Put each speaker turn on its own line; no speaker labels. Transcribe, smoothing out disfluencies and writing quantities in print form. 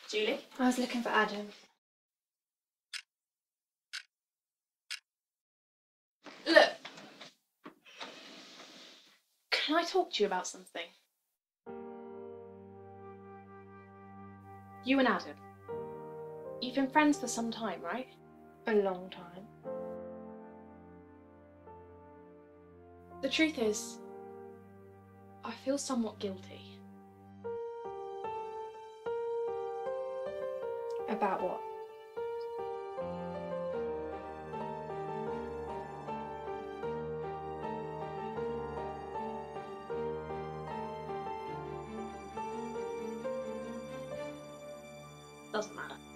Julie?
I was looking for Adam.
Look. Can I talk to you about something? You and Adam. You've been friends for some time, right?
A long time.
The truth is, I feel somewhat guilty.
About what?
Doesn't matter.